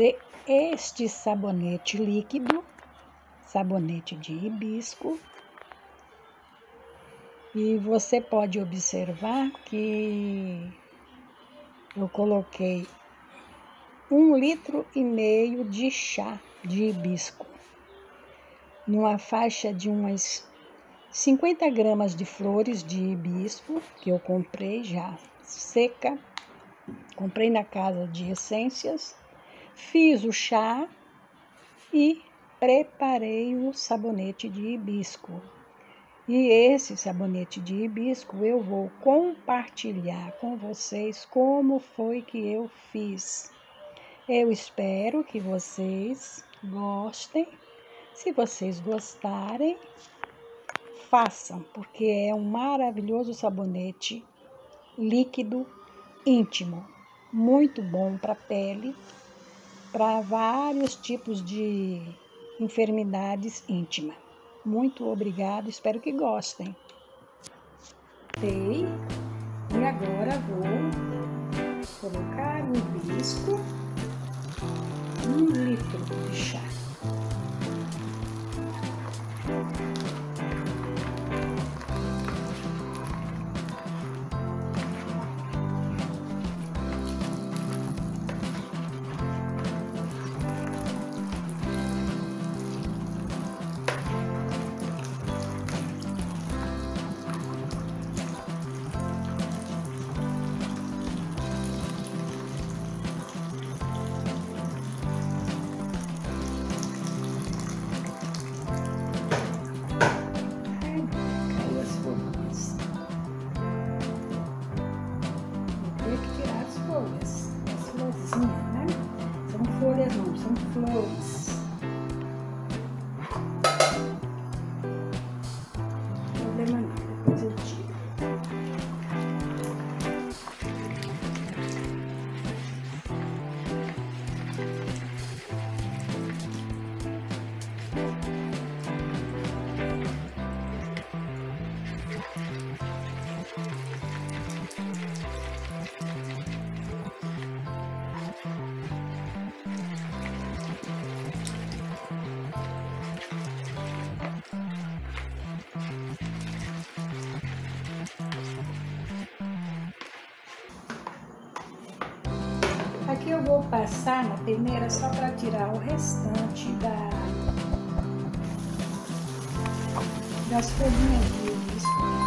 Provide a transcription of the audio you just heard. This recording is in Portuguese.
fazer este sabonete líquido, sabonete de hibisco. E você pode observar que eu coloquei 1,5 litro de chá de hibisco numa faixa de umas 50 gramas de flores de hibisco, que eu comprei já seca. Comprei na casa de essências, fiz o chá e preparei o sabonete de hibisco. E esse sabonete de hibisco eu vou compartilhar com vocês como foi que eu fiz. Eu espero que vocês gostem. Se vocês gostarem, façam, porque é um maravilhoso sabonete líquido íntimo. Muito bom para a pele, para vários tipos de enfermidades íntimas. Muito obrigada, espero que gostem. E agora vou colocar o hibisco, 1 litro de chá. As florzinhas, né? São folhas não, são flores. Problema não, depois eu tiro. Aqui eu vou passar na peneira só para tirar o restante das folhinhas de hibisco.